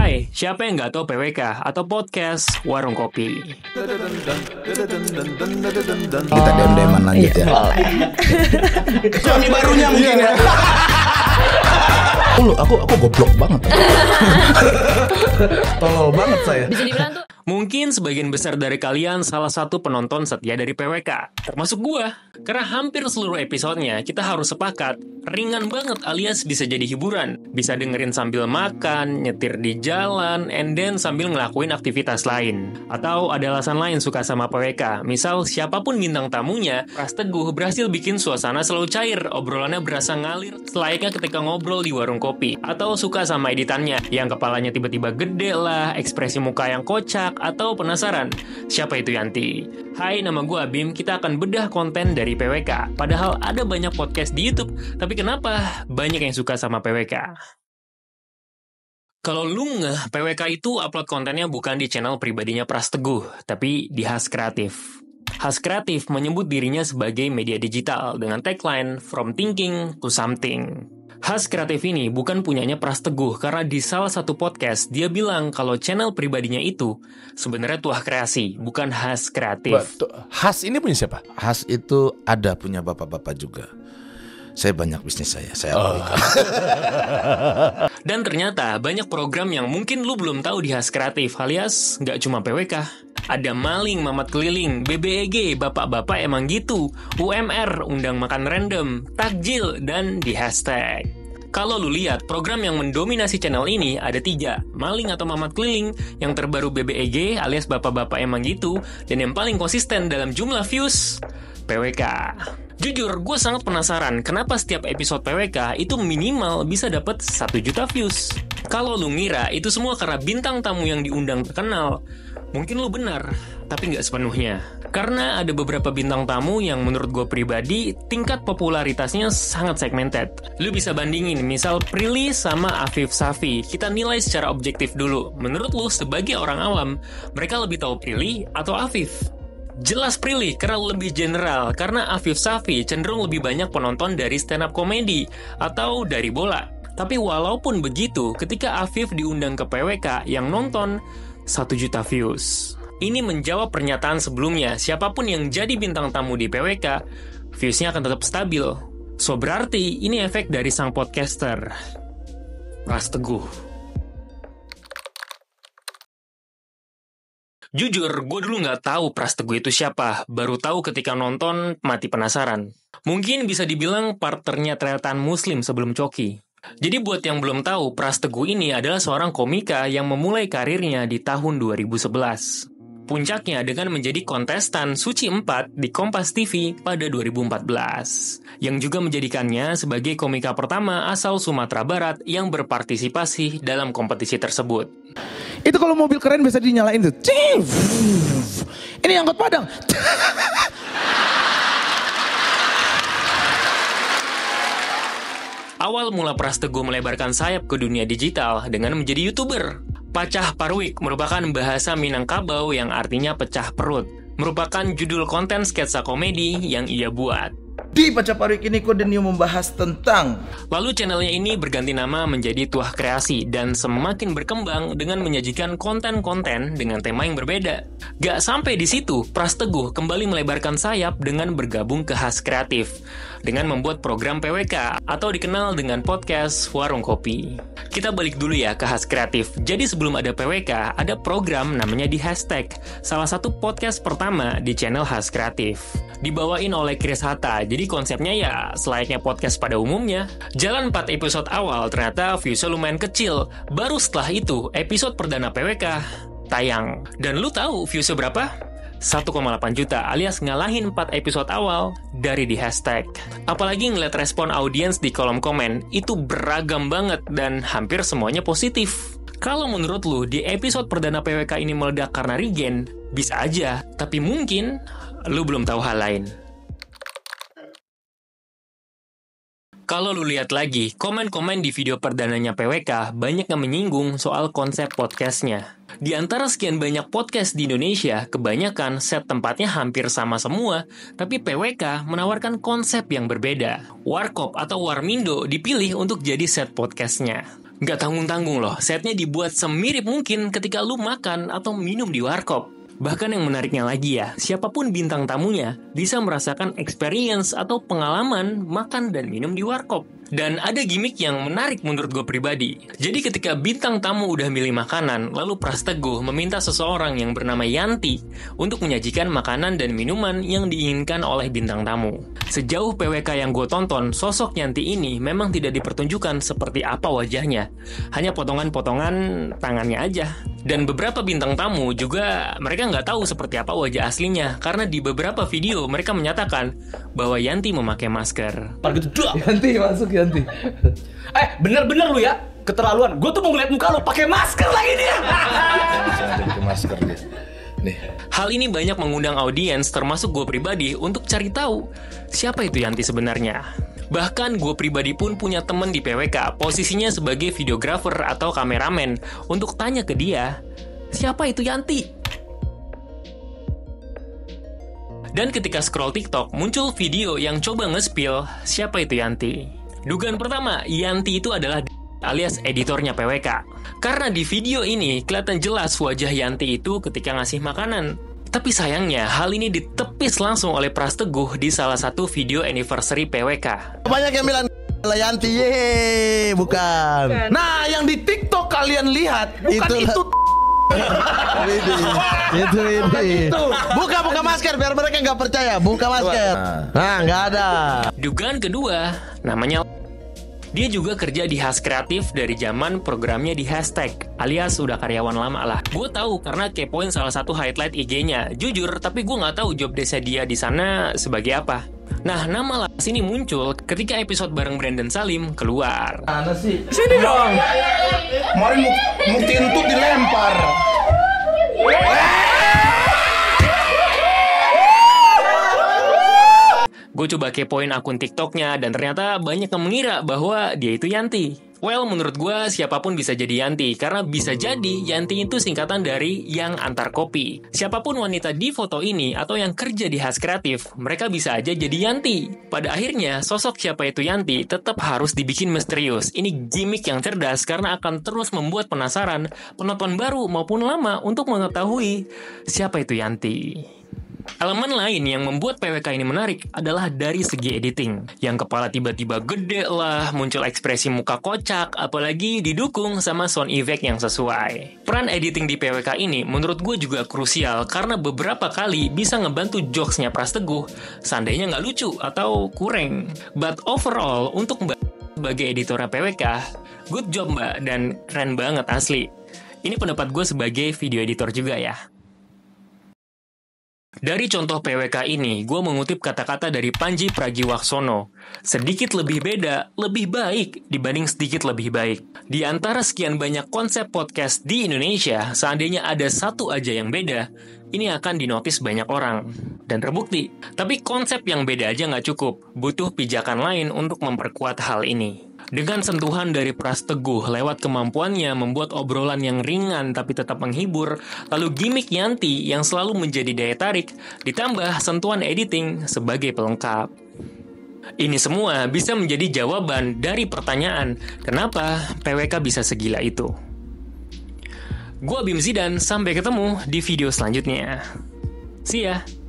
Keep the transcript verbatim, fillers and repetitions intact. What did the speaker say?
Hai, siapa yang nggak tahu P W K atau podcast Warung Kopi? Kita dem-deman lanjut ya. Suami barunya mungkin ya. Aku, aku, aku goblok banget. Tolol banget saya. Bisa dibilang tuh. Mungkin sebagian besar dari kalian salah satu penonton setia dari P W K, termasuk gua. Karena hampir seluruh episodenya kita harus sepakat, ringan banget alias bisa jadi hiburan. Bisa dengerin sambil makan, nyetir di jalan, and then sambil ngelakuin aktivitas lain. Atau ada alasan lain suka sama P W K, misal siapapun bintang tamunya, Pras Teguh berhasil bikin suasana selalu cair, obrolannya berasa ngalir, selayaknya ketika ngobrol di warung kopi. Atau suka sama editannya, yang kepalanya tiba-tiba gede lah, ekspresi muka yang kocak, atau penasaran, siapa itu Yanti? Hai, nama gue Abim, kita akan bedah konten dari P W K. Padahal ada banyak podcast di YouTube, tapi kenapa banyak yang suka sama P W K? Kalau lu ngeh, P W K itu upload kontennya bukan di channel pribadinya Pras Teguh, tapi di Has Kreatif. Has Kreatif menyebut dirinya sebagai media digital dengan tagline From Thinking to Something. Has Kreatif ini bukan punyanya Pras Teguh karena di salah satu podcast dia bilang kalau channel pribadinya itu sebenarnya Tuah Kreasi, bukan Has Kreatif. Has ini punya siapa? Has itu ada punya bapak-bapak juga. Saya banyak bisnis saya, saya Oh. Dan ternyata banyak program yang mungkin lu belum tahu di Has Kreatif, alias nggak cuma P W K. Ada Maling, Mamat Keliling, B B E G, Bapak-Bapak Emang Gitu, U M R, Undang Makan Random, Takjil, dan di Hashtag. Kalau lu lihat, program yang mendominasi channel ini ada tiga, Maling atau Mamat Keliling, yang terbaru B B E G alias Bapak-Bapak Emang Gitu, dan yang paling konsisten dalam jumlah views, P W K. Jujur, gue sangat penasaran kenapa setiap episode P W K itu minimal bisa dapat satu juta views. Kalau lu ngira itu semua karena bintang tamu yang diundang terkenal, mungkin lu benar, tapi nggak sepenuhnya. Karena ada beberapa bintang tamu yang menurut gue pribadi, tingkat popularitasnya sangat segmented. Lu bisa bandingin, misal Prilly sama Afif Safi. Kita nilai secara objektif dulu. Menurut lu, sebagai orang awam, mereka lebih tahu Prilly atau Afif? Jelas Prilly, karena lebih general. Karena Afif Safi cenderung lebih banyak penonton dari stand-up komedi atau dari bola. Tapi walaupun begitu, ketika Afif diundang ke P W K yang nonton satu juta views. Ini menjawab pernyataan sebelumnya, siapapun yang jadi bintang tamu di P W K, viewsnya akan tetap stabil. So berarti ini efek dari sang podcaster, Pras Teguh. Jujur, gue dulu nggak tahu Pras Teguh itu siapa, baru tahu ketika nonton mati penasaran. Mungkin bisa dibilang partnernya Tretan Muslim sebelum Coki. Jadi buat yang belum tahu, Pras Teguh ini adalah seorang komika yang memulai karirnya di tahun dua ribu sebelas. Puncaknya dengan menjadi kontestan Suci empat di Kompas T V pada dua ribu empat belas. Yang juga menjadikannya sebagai komika pertama asal Sumatera Barat yang berpartisipasi dalam kompetisi tersebut. Itu kalau mobil keren bisa dinyalain tuh. Ini angkot Padang. Awal mula Pras Teguh melebarkan sayap ke dunia digital dengan menjadi YouTuber. Pacah Parwik merupakan bahasa Minangkabau yang artinya pecah perut. Merupakan judul konten sketsa komedi yang ia buat. Di Pacah Parwik ini Kodenio membahas tentang. Lalu channelnya ini berganti nama menjadi Tuah Kreasi dan semakin berkembang dengan menyajikan konten-konten dengan tema yang berbeda. Gak sampai di situ, Pras Teguh kembali melebarkan sayap dengan bergabung ke Has Kreatif dengan membuat program P W K atau dikenal dengan podcast Warung Kopi. Kita balik dulu ya ke Has Kreatif. Jadi sebelum ada P W K, ada program namanya di Hashtag, salah satu podcast pertama di channel Has Kreatif. Dibawain oleh Chris Hatta, jadi konsepnya ya selayaknya podcast pada umumnya. Jalan empat episode awal ternyata viewsnya lumayan kecil. Baru setelah itu, episode perdana P W K tayang. Dan lu tahu viewsnya berapa? satu koma delapan juta alias ngalahin empat episode awal dari di Hashtag. Apalagi ngeliat respon audiens di kolom komen, itu beragam banget dan hampir semuanya positif. Kalau menurut lu, di episode perdana P W K ini meledak karena regen, bisa aja. Tapi mungkin lu belum tahu hal lain. Kalau lu lihat lagi, komen-komen di video perdananya P W K banyak yang menyinggung soal konsep podcastnya. Di antara sekian banyak podcast di Indonesia, kebanyakan set tempatnya hampir sama semua, tapi P W K menawarkan konsep yang berbeda. Warkop atau Warmindo dipilih untuk jadi set podcastnya. Nggak tanggung-tanggung loh, setnya dibuat semirip mungkin ketika lu makan atau minum di warkop. Bahkan yang menariknya lagi ya, siapapun bintang tamunya bisa merasakan experience atau pengalaman makan dan minum di warkop. Dan ada gimmick yang menarik menurut gue pribadi. Jadi ketika bintang tamu udah milih makanan, lalu Pras Teguh meminta seseorang yang bernama Yanti untuk menyajikan makanan dan minuman yang diinginkan oleh bintang tamu. Sejauh P W K yang gue tonton, sosok Yanti ini memang tidak dipertunjukkan seperti apa wajahnya. Hanya potongan-potongan tangannya aja. Dan beberapa bintang tamu juga mereka nggak tahu seperti apa wajah aslinya. Karena di beberapa video mereka menyatakan bahwa Yanti memakai masker. Yanti masuk Yanti. Eh, bener-bener lu ya, keterlaluan. Gue tuh mau ngeliat muka lu pakai masker lagi dia. Pakai masker dia. Nih. Hal ini banyak mengundang audiens termasuk gue pribadi untuk cari tahu siapa itu Yanti sebenarnya. Bahkan gue pribadi pun punya temen di P W K, posisinya sebagai videographer atau kameramen, untuk tanya ke dia, siapa itu Yanti? Dan ketika scroll TikTok, muncul video yang coba nge-spill siapa itu Yanti. Dugaan pertama, Yanti itu adalah alias editornya P W K. Karena di video ini kelihatan jelas wajah Yanti itu ketika ngasih makanan. Tapi sayangnya, hal ini ditepis langsung oleh Pras Teguh di salah satu video anniversary P W K. Banyak yang bilang Yanti, ye, bukan. Nah, yang di TikTok kalian lihat bukan Itulah. itu. Itu ini. Buka buka masker biar mereka nggak percaya. Buka masker. Nah, nggak ada. Dugaan kedua, namanya dia juga kerja di Has Kreatif dari zaman programnya di Hashtag, alias udah karyawan lama lah. Gue tahu karena kepoin salah satu highlight I G-nya. Jujur, tapi gue nggak tahu job desk dia di sana sebagai apa. Nah, nama Las ini muncul ketika episode bareng Brandon Salim keluar. Mana sih? Sini dong. Kemarin mu mukti entut dilempar. Gue coba kepoin akun TikToknya dan ternyata banyak yang mengira bahwa dia itu Yanti. Well, menurut gue siapapun bisa jadi Yanti, karena bisa jadi Yanti itu singkatan dari yang antar kopi. Siapapun wanita di foto ini atau yang kerja di Has Kreatif, mereka bisa aja jadi Yanti. Pada akhirnya, sosok siapa itu Yanti tetap harus dibikin misterius. Ini gimmick yang cerdas karena akan terus membuat penasaran penonton baru maupun lama untuk mengetahui siapa itu Yanti. Elemen lain yang membuat P W K ini menarik adalah dari segi editing. Yang kepala tiba-tiba gede lah, muncul ekspresi muka kocak, apalagi didukung sama sound effect yang sesuai. Peran editing di P W K ini menurut gue juga krusial karena beberapa kali bisa ngebantu jokesnya Pras Teguh, seandainya nggak lucu atau kurang. But overall, untuk Mbak sebagai editornya P W K, good job Mbak, dan keren banget asli. Ini pendapat gue sebagai video editor juga ya. Dari contoh P W K ini, gue mengutip kata-kata dari Panji Pragiwaksono. Sedikit lebih beda, lebih baik dibanding sedikit lebih baik. Di antara sekian banyak konsep podcast di Indonesia, seandainya ada satu aja yang beda, ini akan dinotis banyak orang. Dan terbukti. Tapi konsep yang beda aja nggak cukup. Butuh pijakan lain untuk memperkuat hal ini. Dengan sentuhan dari Pras Teguh lewat kemampuannya membuat obrolan yang ringan tapi tetap menghibur, lalu gimmick Yanti yang selalu menjadi daya tarik, ditambah sentuhan editing sebagai pelengkap. Ini semua bisa menjadi jawaban dari pertanyaan, kenapa P W K bisa segila itu? Gua Bim Zidan, sampai ketemu di video selanjutnya. See ya!